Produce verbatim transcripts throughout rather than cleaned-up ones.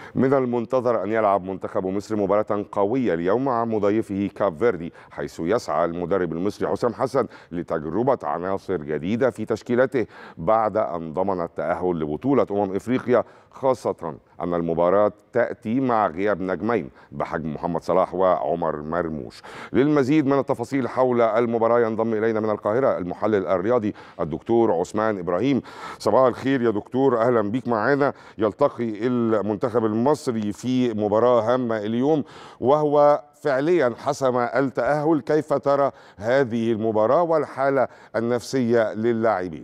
من المنتظر أن يلعب منتخب مصر مباراة قوية اليوم مع مضيفه كاب فيردي، حيث يسعى المدرب المصري حسام حسن لتجربة عناصر جديدة في تشكيلته بعد أن ضمن التأهل لبطولة أمم إفريقيا، خاصة أن المباراة تأتي مع غياب نجمين بحجم محمد صلاح وعمر مرموش. للمزيد من التفاصيل حول المباراة ينضم إلينا من القاهرة المحلل الرياضي الدكتور عثمان إبراهيم. صباح الخير يا دكتور، أهلا بيك معنا. يلتقي المنتخب المصري في مباراة هامة اليوم وهو فعليا حسم التأهل، كيف ترى هذه المباراة والحالة النفسية للاعبين؟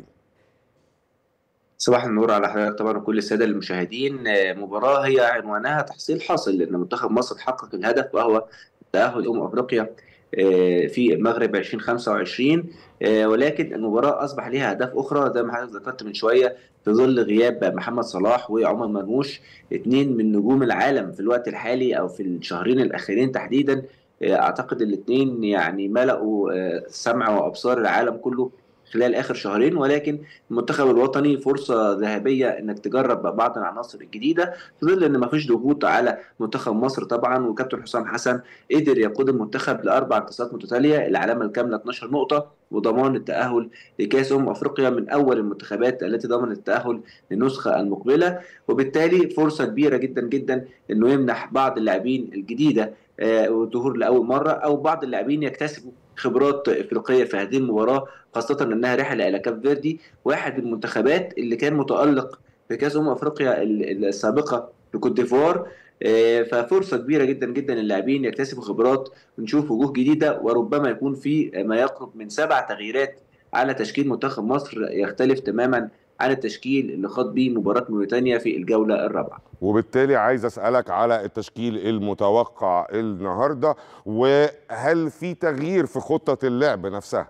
صباح النور على حضرتك طبعا وكل الساده المشاهدين. مباراه هي عنوانها تحصيل حاصل، لان منتخب مصر حقق الهدف وهو تاهل امم افريقيا في المغرب ألفين وخمسة وعشرين، ولكن المباراه اصبح لها اهداف اخرى زي ما حضرتك ذكرت من شويه، في ظل غياب محمد صلاح وعمر مرموش، اثنين من نجوم العالم في الوقت الحالي او في الشهرين الاخيرين تحديدا. اعتقد الاثنين يعني ملأوا سمع وابصار العالم كله خلال اخر شهرين، ولكن المنتخب الوطني فرصه ذهبيه انك تجرب بعض العناصر الجديده في ظل ان ما فيش ضغوط على منتخب مصر طبعا. وكابتن حسام حسن قدر يقود المنتخب لاربع انتصارات متتاليه، العلامه الكامله اثناشر نقطه، وضمان التاهل لكاس امم افريقيا من اول المنتخبات التي ضمنت التاهل للنسخه المقبله. وبالتالي فرصه كبيره جدا جدا انه يمنح بعض اللاعبين الجديده والظهور لاول مره، او بعض اللاعبين يكتسبوا خبرات افريقيه في هذه المباراه، خاصه انها رحله الى كاب فيردي، واحد من المنتخبات اللي كان متالق في كاس امم افريقيا السابقه في كوت ديفوار. ففرصه كبيره جدا جدا للاعبين يكتسبوا خبرات ونشوف وجوه جديده، وربما يكون في ما يقرب من سبع تغييرات على تشكيل منتخب مصر، يختلف تماما عن التشكيل اللي خاض به مباراه موريتانيا في الجوله الرابعه. وبالتالي عايز أسألك على التشكيل المتوقع النهارده، وهل في تغيير في خطة اللعب نفسها؟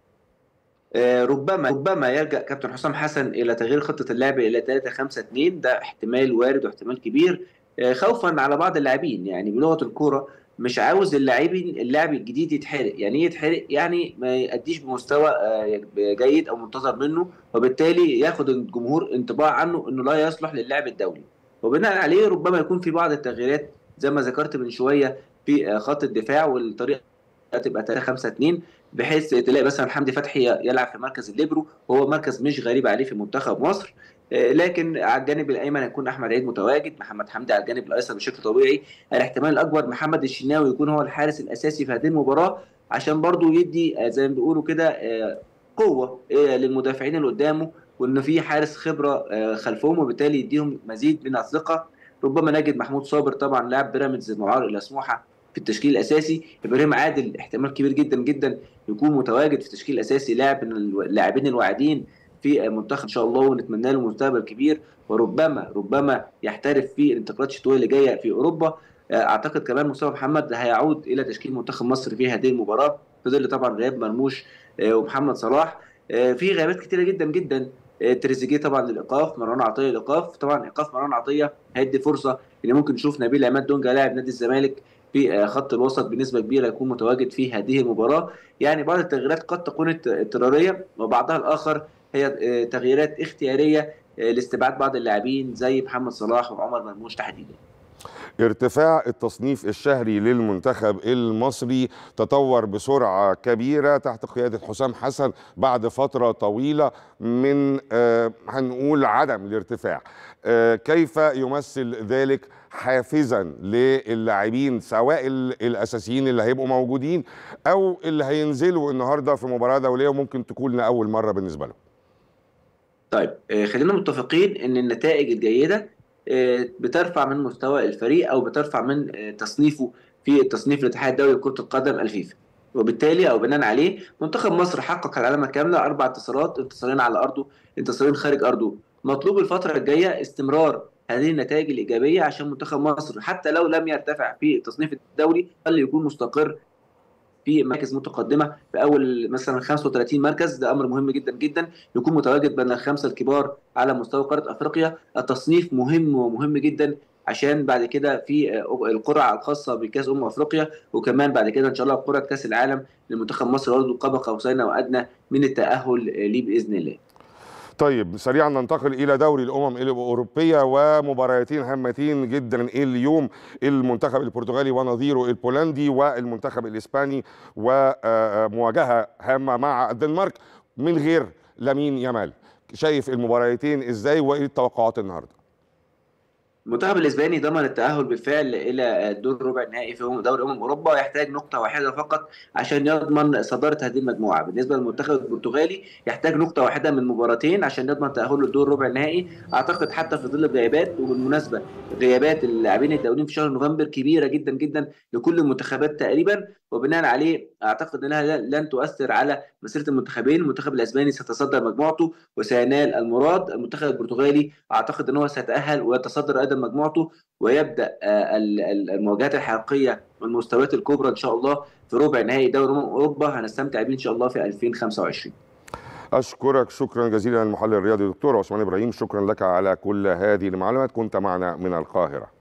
ربما ربما يلجأ كابتن حسام حسن الى تغيير خطه اللعب الى ثلاثة خمسة اثنين، ده احتمال وارد واحتمال كبير، خوفا على بعض اللاعبين. يعني بلغه الكوره مش عاوز اللاعبين اللاعب الجديد يتحرق. يعني ايه يتحرق؟ يعني ما يأديش بمستوى جيد او منتظر منه، وبالتالي ياخد الجمهور انطباع عنه انه لا يصلح للعب الدولي، وبناء عليه ربما يكون في بعض التغييرات زي ما ذكرت من شويه في خط الدفاع، والطريقه تبقى ثلاثة خمسة اثنين، بحيث تلاقي مثلا حمدي فتحي يلعب في مركز الليبرو، وهو مركز مش غريب عليه في منتخب مصر. لكن على الجانب الايمن يكون احمد عيد متواجد، محمد حمدي على الجانب الايسر بشكل طبيعي، الاحتمال الاكبر محمد الشناوي يكون هو الحارس الاساسي في هذه المباراه، عشان برضو يدي زي ما بيقولوا كده قوه للمدافعين اللي قدامه، وان في حارس خبره خلفهم، وبالتالي يديهم مزيد من الثقه. ربما نجد محمود صابر طبعا لاعب بيراميدز المعار الى سموحه في التشكيل الاساسي، ابراهيم عادل احتمال كبير جدا جدا يكون متواجد في التشكيل الاساسي، لاعب من اللاعبين الواعدين في منتخب ان شاء الله، ونتمنى له مستقبل كبير، وربما ربما يحترف في الانتقالات الشتويه اللي جايه في اوروبا. اعتقد كمان مصطفى محمد هيعود الى تشكيل منتخب مصر في هذه المباراه في ظل طبعا غياب مرموش ومحمد صلاح. في غيابات كثيره جدا جدا، تريزيجيه طبعا للايقاف، مروان عطيه للايقاف. طبعا ايقاف مروان عطيه هيدي فرصه ان ممكن نشوف نبيل عماد دونجا لاعب نادي الزمالك في خط الوسط بنسبه كبيره يكون متواجد في هذه المباراه. يعني بعض التغييرات قد تكون اضطراريه، وبعضها الاخر هي تغييرات اختياريه لاستبعاد بعض اللاعبين زي محمد صلاح وعمر مرموش تحديدا. ارتفاع التصنيف الشهري للمنتخب المصري تطور بسرعة كبيرة تحت قيادة حسام حسن بعد فترة طويلة من آه هنقول عدم الارتفاع. آه كيف يمثل ذلك حافزا للاعبين سواء الأساسيين اللي هيبقوا موجودين أو اللي هينزلوا النهاردة في مباراة دولية وممكن تكون لأول مرة بالنسبة لهم؟ طيب خلينا متفقين ان النتائج الجيدة بترفع من مستوى الفريق او بترفع من تصنيفه في التصنيف الاتحاد الدولي لكرة القدم الفيفا، وبالتالي او بناء عليه منتخب مصر حقق العلامة كاملة، اربع انتصارات، انتصارين على ارضه، انتصارين خارج ارضه. مطلوب الفترة الجاية استمرار هذه النتائج الإيجابية عشان منتخب مصر حتى لو لم يرتفع في التصنيف الدولي خلي يكون مستقر في مراكز متقدمه في اول مثلا خمسة وثلاثين مركز. ده امر مهم جدا جدا، يكون متواجد بين الخمسه الكبار على مستوى قاره افريقيا. التصنيف مهم ومهم جدا عشان بعد كده في القرعه الخاصه بكاس امم افريقيا، وكمان بعد كده ان شاء الله قرعه كاس العالم لمنتخب مصر برضه قاب قوسين او ادنى من التاهل ليه باذن الله. طيب سريعا ننتقل الى دوري الامم الاوروبيه ومباراتين هامتين جدا اليوم، المنتخب البرتغالي ونظيره البولندي والمنتخب الاسباني، ومواجهه هامه مع الدنمارك من غير لامين يامال. شايف المباراتين ازاي وايه التوقعات النهارده؟ المنتخب الاسباني ضمن التاهل بالفعل الى الدور ربع النهائي في دوري امم اوروبا، يحتاج نقطه واحده فقط عشان يضمن صداره هذه المجموعه. بالنسبه للمنتخب البرتغالي يحتاج نقطه واحده من مباراتين عشان يضمن تاهله للدور ربع النهائي. اعتقد حتى في ظل الغيابات، وبالمناسبه غيابات اللاعبين الدوليين في شهر نوفمبر كبيره جدا جدا لكل المنتخبات تقريبا، وبناء عليه اعتقد انها لن تؤثر على مسيره المنتخبين. المنتخب الاسباني سيتصدر مجموعته وسينال المراد. المنتخب البرتغالي اعتقد ان هو سيتاهل ويتصدر ايضا مجموعته، ويبدا المواجهات الحقيقيه والمستويات الكبرى ان شاء الله في ربع نهائي دوري امم اوروبا. هنستمتع بيه ان شاء الله في ألفين وخمسة وعشرين. اشكرك شكرا جزيلا المحلل الرياضي دكتور عثمان ابراهيم، شكرا لك على كل هذه المعلومات، كنت معنا من القاهره.